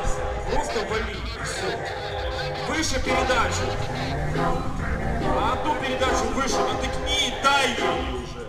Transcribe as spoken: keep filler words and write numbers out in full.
Просто вали, и все. Выше передачу. А одну передачу выше, натыкни и дай ей уже.